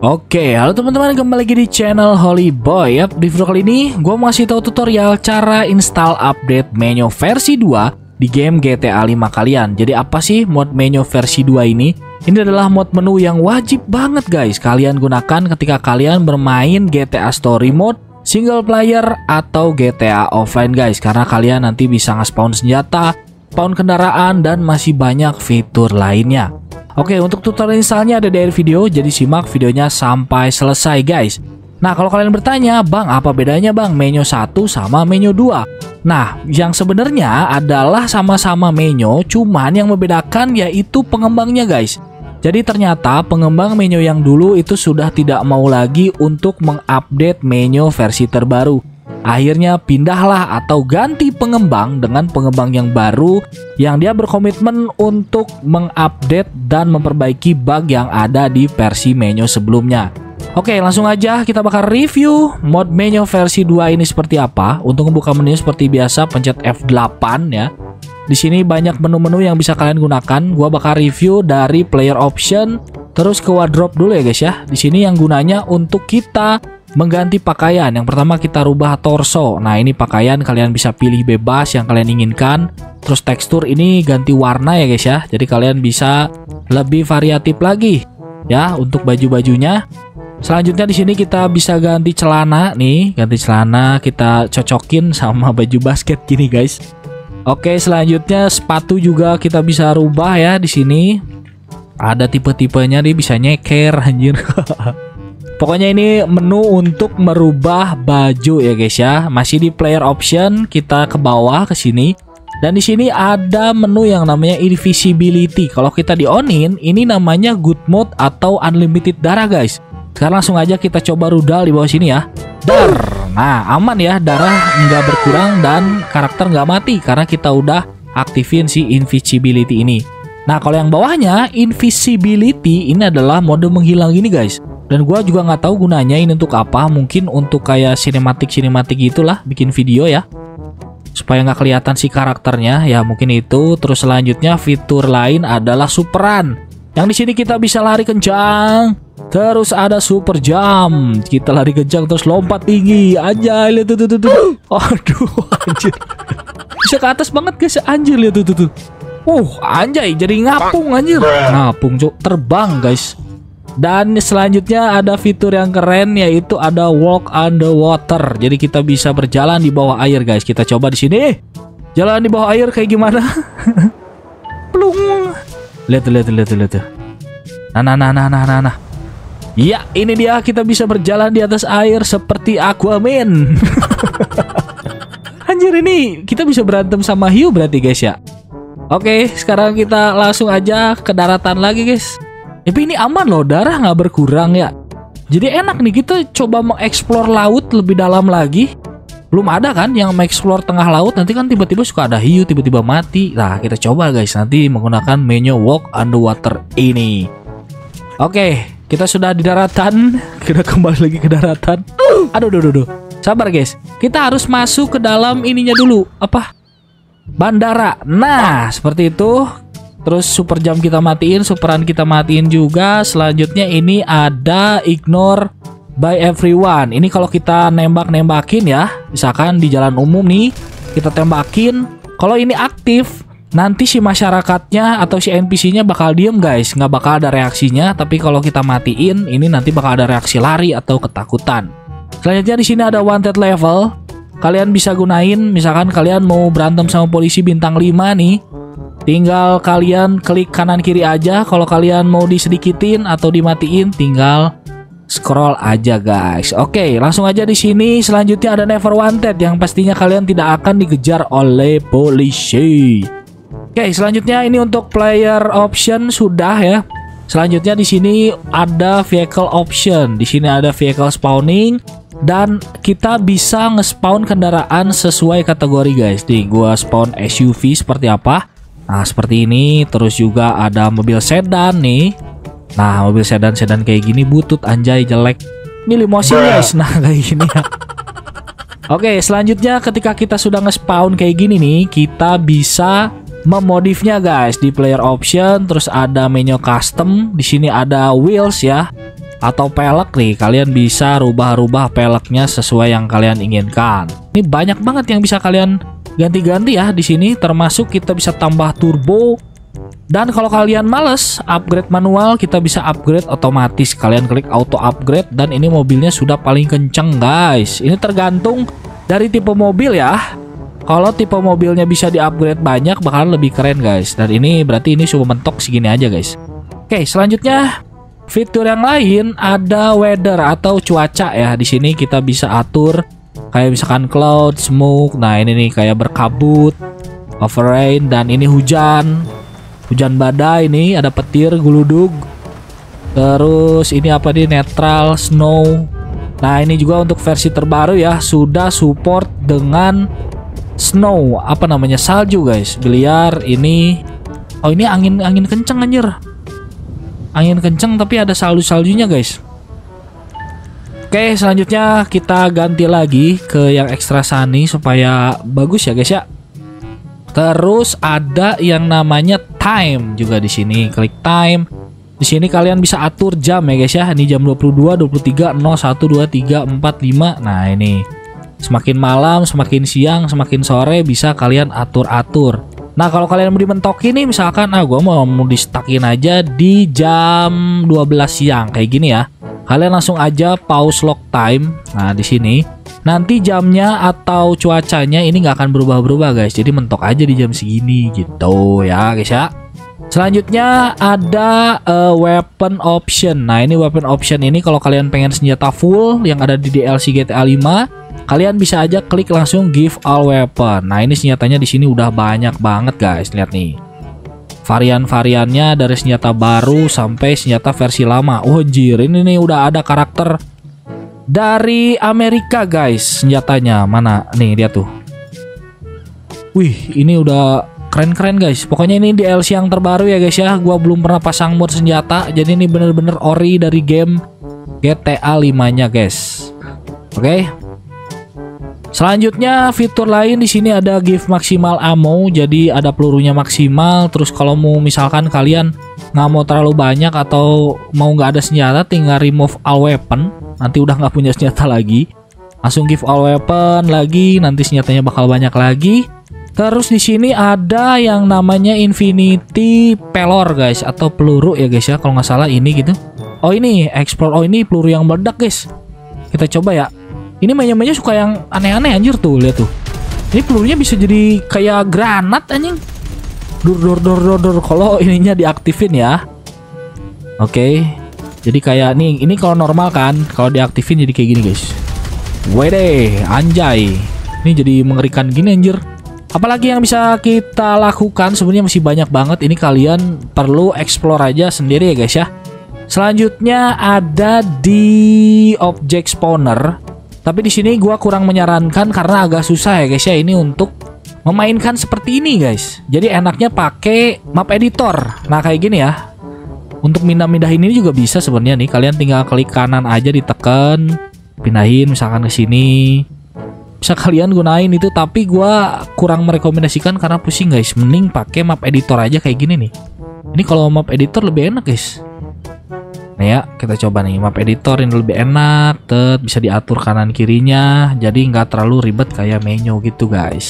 Oke, halo teman-teman, kembali lagi di channel Holy Boy. Di video kali ini gue mau kasih tahu tutorial cara install update Menyo versi 2 di game GTA 5 kalian. Jadi apa sih mod Menyo versi 2 ini? Ini adalah mod menu yang wajib banget guys kalian gunakan ketika kalian bermain GTA Story Mode, single player atau GTA Offline guys. Karena kalian nanti bisa nge-spawn senjata, spawn kendaraan, dan masih banyak fitur lainnya. Oke, untuk tutorial installnya ada di akhir video, jadi simak videonya sampai selesai guys. Nah, kalau kalian bertanya, Bang, apa bedanya Bang Menyo 1 sama Menyo 2? Nah, yang sebenarnya adalah sama-sama Menyo, cuman yang membedakan yaitu pengembangnya guys. Jadi ternyata pengembang Menyo yang dulu itu sudah tidak mau lagi untuk mengupdate Menyo versi terbaru. Akhirnya pindahlah atau ganti pengembang dengan pengembang yang baru yang dia berkomitmen untuk mengupdate dan memperbaiki bug yang ada di versi Menyo sebelumnya. Oke, langsung aja kita bakal review mod Menyo versi 2 ini seperti apa. Untuk membuka menu seperti biasa pencet F8 ya. Di sini banyak menu-menu yang bisa kalian gunakan. Gua bakal review dari player option terus ke wardrobe dulu ya guys ya. Di sini yang gunanya untuk kita mengganti pakaian. Yang pertama kita rubah torso. Nah, ini pakaian kalian bisa pilih bebas yang kalian inginkan. Terus tekstur ini ganti warna ya guys ya. Jadi kalian bisa lebih variatif lagi ya untuk baju-bajunya. Selanjutnya di sini kita bisa ganti celana nih, ganti celana kita cocokin sama baju basket gini guys. Oke, selanjutnya sepatu juga kita bisa rubah ya di sini. Ada tipe-tipenya nih, bisa nyeker anjir. Pokoknya ini menu untuk merubah baju ya guys ya. Masih di player option, kita ke bawah ke sini. Dan di sini ada menu yang namanya invisibility. Kalau kita di onin, ini namanya good mode atau unlimited darah guys. Sekarang langsung aja kita coba rudal di bawah sini ya. Dar. Nah, aman ya, darah nggak berkurang dan karakter nggak mati karena kita udah aktifin si invisibility ini. Nah, kalau yang bawahnya invisibility ini adalah mode menghilang ini guys. Dan gua juga nggak tahu gunanya ini untuk apa. Mungkin untuk kayak sinematik gitulah, bikin video ya, supaya nggak kelihatan si karakternya ya, mungkin itu. Terus selanjutnya fitur lain adalah superan. Yang di sini kita bisa lari kencang. Terus ada super jump. Kita lari kencang terus lompat tinggi. Anjay, lihat tuh. Aduh, anjir. Bisa ke atas banget guys, anjir, lihat tuh. Anjay, jadi ngapung anjir. Ngapung, cok, terbang guys. Dan selanjutnya ada fitur yang keren yaitu ada walk underwater. Jadi kita bisa berjalan di bawah air guys. Kita coba di sini. Jalan di bawah air kayak gimana? Plung. Lihat tuh. Nah. Ya, ini dia, kita bisa berjalan di atas air seperti Aquaman. Anjir, ini kita bisa berantem sama hiu berarti guys ya. Oke, sekarang kita langsung aja ke daratan lagi guys. Tapi ini aman loh, darah nggak berkurang ya. Jadi enak nih, kita coba mengeksplor laut lebih dalam lagi. Belum ada kan yang mengeksplor tengah laut, nanti kan tiba-tiba suka ada hiu, tiba-tiba mati. Nah, kita coba guys nanti menggunakan menu walk underwater ini. Oke, kita sudah di daratan. Kita kembali lagi ke daratan. Aduh. Sabar guys, kita harus masuk ke dalam ininya dulu. Apa? Bandara. Nah, seperti itu. Terus super jam kita matiin, superan kita matiin juga. Selanjutnya ini ada ignore by everyone. Ini kalau kita nembakin ya, misalkan di jalan umum nih, kita tembakin. Kalau ini aktif, nanti si masyarakatnya atau si NPC-nya bakal diem guys, nggak bakal ada reaksinya. Tapi kalau kita matiin, ini nanti bakal ada reaksi lari atau ketakutan. Selanjutnya di sini ada wanted level. Kalian bisa gunain, misalkan kalian mau berantem sama polisi bintang 5 nih. Tinggal kalian klik kanan kiri aja. Kalau kalian mau disedikitin atau dimatiin, tinggal scroll aja guys. Oke, langsung aja di sini. Selanjutnya ada never wanted yang pastinya kalian tidak akan dikejar oleh polisi. Oke, selanjutnya ini untuk player option sudah ya. Selanjutnya di sini ada vehicle option. Di sini ada vehicle spawning dan kita bisa nge-spawn kendaraan sesuai kategori guys. Nih, gua spawn SUV seperti apa? Nah, seperti ini. Terus juga ada mobil sedan nih. Nah, mobil sedan kayak gini butut anjay, jelek. Ini limosin guys. Nah, kayak gini ya. Oke, selanjutnya ketika kita sudah nge-spawn kayak gini nih, kita bisa memodifnya guys di player option. Terus ada menu custom. Di sini ada wheels ya. atau pelek nih, kalian bisa rubah-rubah peleknya sesuai yang kalian inginkan. Ini banyak banget yang bisa kalian ganti-ganti ya di sini, termasuk kita bisa tambah turbo. Dan kalau kalian males upgrade manual, kita bisa upgrade otomatis. Kalian klik auto upgrade dan ini mobilnya sudah paling kenceng guys. Ini tergantung dari tipe mobil ya. Kalau tipe mobilnya bisa di-upgrade banyak bakalan lebih keren guys. Dan ini berarti ini cuma mentok segini aja guys. Oke, selanjutnya fitur yang lain ada weather atau cuaca ya. Di sini kita bisa atur kayak misalkan cloud, smoke. Nah, ini nih kayak berkabut, overrain, dan ini hujan badai nih, ada petir, geludug. Terus ini apa nih, netral, snow. Nah, ini juga untuk versi terbaru ya, sudah support dengan snow, apa namanya, salju guys. Biliar ini, oh ini angin kenceng anjir. Angin kenceng tapi ada salju-saljunya guys. Oke, selanjutnya kita ganti lagi ke yang extra sunny supaya bagus ya guys ya. Terus ada yang namanya time juga di sini. Klik time. Di sini kalian bisa atur jam ya guys ya. Ini jam 22, 23, 01, 23, 45. Nah, ini. Semakin malam, semakin siang, semakin sore bisa kalian atur-atur. Nah, kalau kalian mau dimentokin nih, misalkan gue mau di-stackin aja di jam 12 siang kayak gini ya. Kalian langsung aja pause lock time. Nah, di sini nanti jamnya atau cuacanya ini nggak akan berubah-berubah guys. Jadi mentok aja di jam segini gitu ya guys ya. Selanjutnya ada weapon option. Nah, ini weapon option ini kalau kalian pengen senjata full yang ada di DLC GTA 5, kalian bisa aja klik langsung give all weapon. Nah, ini senjatanya di sini udah banyak banget guys. Lihat nih. Varian-variannya dari senjata baru sampai senjata versi lama. Oh anjir, ini nih udah ada karakter dari Amerika guys senjatanya. Mana? Nih, lihat tuh. Wih, ini udah keren-keren guys. Pokoknya ini DLC yang terbaru ya guys ya. Gua belum pernah pasang mod senjata. Jadi ini bener-bener ori dari game GTA 5-nya guys. Oke. Selanjutnya fitur lain di sini ada give maksimal ammo, jadi ada pelurunya maksimal. Terus kalau mau misalkan kalian nggak mau terlalu banyak atau mau nggak ada senjata, tinggal remove all weapon. Nanti udah nggak punya senjata lagi, langsung give all weapon lagi, nanti senjatanya bakal banyak lagi. Terus di sini ada yang namanya infinity pelor guys, atau peluru ya guys ya, kalau nggak salah ini gitu. Oh ini explore, oh ini peluru yang meledak guys. Kita coba ya. Ini mainnya suka yang aneh-aneh anjir tuh, lihat tuh. Ini pelurunya bisa jadi kayak granat anjing. Dor. Kalau ininya diaktifin ya. Oke. Jadi kayak nih, ini kalau normal kan, kalau diaktifin jadi kayak gini guys. Wede, anjay. Ini jadi mengerikan gini anjir. Apalagi yang bisa kita lakukan sebenarnya masih banyak banget. Ini kalian perlu explore aja sendiri ya guys ya. Selanjutnya ada di object spawner. Tapi di sini gua kurang menyarankan karena agak susah ya guys ya ini untuk memainkan seperti ini guys. Jadi enaknya pakai map editor. Nah, kayak gini ya. Untuk mindah-mindahin ini juga bisa sebenarnya nih. Kalian tinggal klik kanan aja, ditekan, pindahin misalkan ke sini. Bisa kalian gunain itu, tapi gua kurang merekomendasikan karena pusing guys. Mending pakai map editor aja kayak gini nih. Ini kalau map editor lebih enak guys. Nah ya, kita coba nih map editor ini lebih enak, bisa diatur kanan kirinya, jadi nggak terlalu ribet kayak menu gitu guys.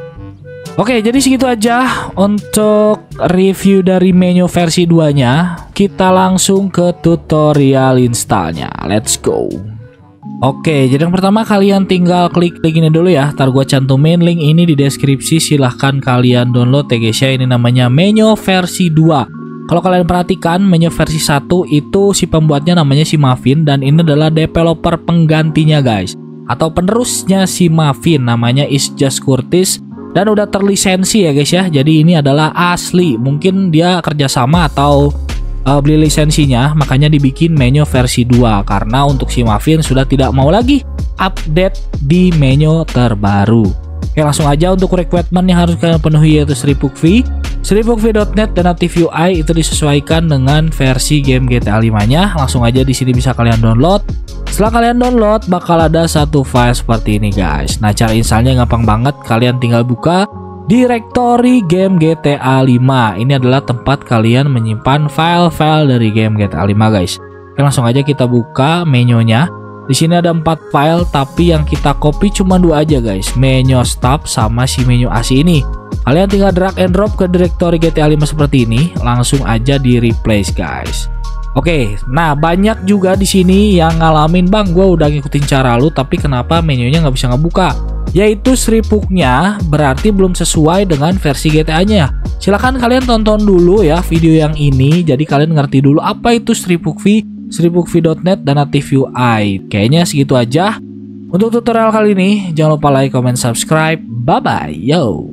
Oke, jadi segitu aja untuk review dari menu versi 2-nya. Kita langsung ke tutorial installnya. Let's go. Oke, jadi yang pertama kalian tinggal klik link ini dulu ya. Ntar gua cantumin link ini di deskripsi. Silahkan kalian download ya guys ya. Ini namanya menu versi 2. Kalau kalian perhatikan menu versi 1 itu si pembuatnya namanya si Muffin, dan ini adalah developer penggantinya guys, atau penerusnya si Muffin, namanya Is Just Curtis, dan udah terlisensi ya guys ya. Jadi ini adalah asli, mungkin dia kerjasama atau beli lisensinya, makanya dibikin menu versi 2 karena untuk si Muffin sudah tidak mau lagi update di menu terbaru. Oke, langsung aja untuk requirement yang harus kalian penuhi yaitu Sripukvi. Sripukvi.net dan Native UI itu disesuaikan dengan versi game GTA 5-nya. Langsung aja di sini bisa kalian download. Setelah kalian download bakal ada satu file seperti ini guys. Nah, cara installnya gampang banget. Kalian tinggal buka directory game GTA 5. Ini adalah tempat kalian menyimpan file-file dari game GTA 5 guys. Oke, langsung aja kita buka menunya. Di sini ada 4 file, tapi yang kita copy cuma 2 aja guys, menu stop sama si menu ASI ini. Kalian tinggal drag and drop ke directory GTA 5 seperti ini, langsung aja di replace guys. Oke, nah banyak juga di sini yang ngalamin, bang, gue udah ngikutin cara lu, tapi kenapa menunya nggak bisa ngebuka? Yaitu sripuknya berarti belum sesuai dengan versi GTA-nya. Silahkan kalian tonton dulu ya video yang ini, jadi kalian ngerti dulu apa itu sripuk V, sripukv.net, dan native UI. Kayaknya segitu aja untuk tutorial kali ini. Jangan lupa like, comment, subscribe. Bye bye, yo.